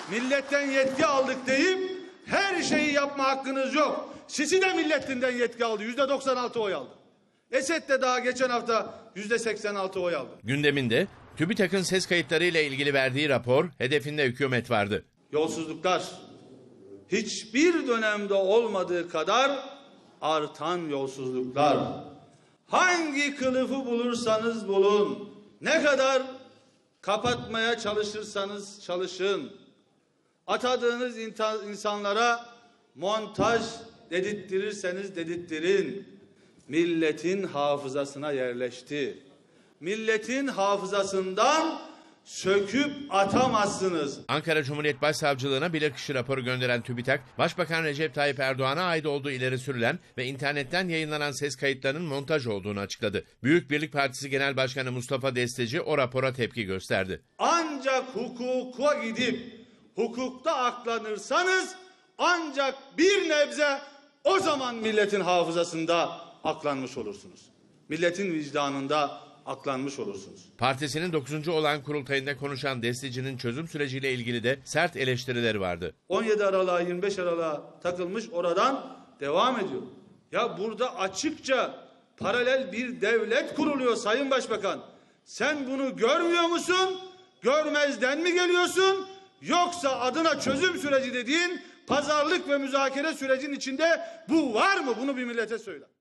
milletten yetki aldık deyip her şeyi yapma hakkınız yok. Sisi de milletinden yetki aldı. %96 oy aldı. Esed de daha geçen hafta %86 oy aldı. Gündeminde TÜBİTAK'ın ses kayıtlarıyla ilgili verdiği rapor, hedefinde hükümet vardı. Yolsuzluklar hiçbir dönemde olmadığı kadar artan yolsuzluklar. Hangi kılıfı bulursanız bulun, ne kadar kapatmaya çalışırsanız çalışın, atadığınız insanlara montaj dedirttirirseniz dedirttirin, milletin hafızasına yerleşti. Milletin hafızasından söküp atamazsınız. Ankara Cumhuriyet Başsavcılığına bilirkişi raporu gönderen TÜBİTAK, Başbakan Recep Tayyip Erdoğan'a ait olduğu ileri sürülen ve internetten yayınlanan ses kayıtlarının montaj olduğunu açıkladı. Büyük Birlik Partisi Genel Başkanı Mustafa Desteci o rapora tepki gösterdi. Ancak hukuka gidip hukukta aklanırsanız ancak bir nebze o zaman milletin hafızasında aklanmış olursunuz. Milletin vicdanında aklanmış olursunuz. Partisinin 9. olağan kurultayında konuşan Desteci'nin çözüm süreciyle ilgili de sert eleştirileri vardı. 17 Aralık'a 25 Aralık'a takılmış, oradan devam ediyor. Ya burada açıkça paralel bir devlet kuruluyor Sayın Başbakan. Sen bunu görmüyor musun? Görmezden mi geliyorsun? Yoksa adına çözüm süreci dediğin pazarlık ve müzakere sürecinin içinde bu var mı? Bunu bir millete söyle.